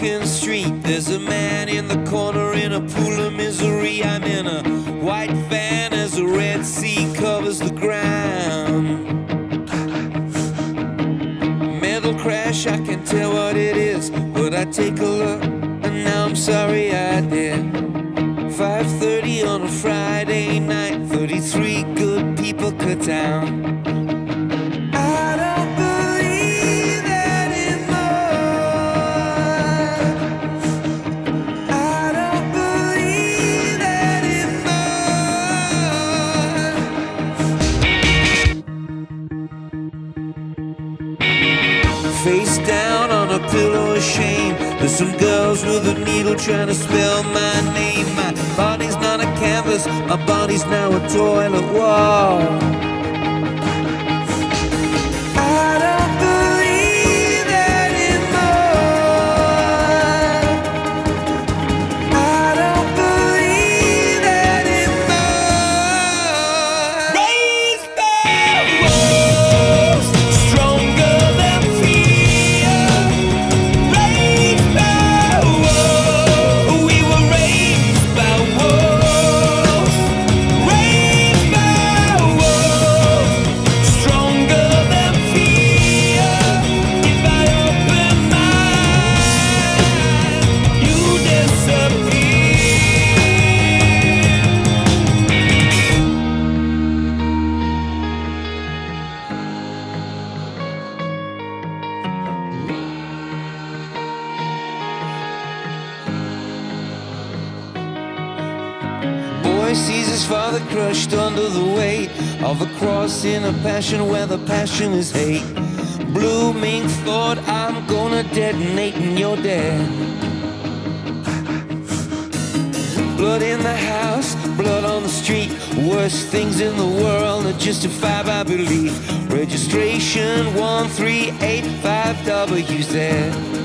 walking street. There's a man in the corner in a pool of misery. I'm in a white van as the Red Sea covers the ground. Metal crash, I can tell what it is, but I take a look and now I'm sorry I did. 5:30 on a Friday night, 33 good people cut down. Face down on a pillow of shame. There's some girls with a needle trying to spell my name. My body's not a canvas, my body's now a toilet wall. I don't believe anymore. I don't believe anymore. Raised by wolves, stronger than sees his father crushed under the weight of a cross in a passion where the passion is hate. Blooming thought, I'm gonna detonate and you're dead. Blood in the house, blood on the street. Worst things in the world are justified by belief. Registration 1385W's there.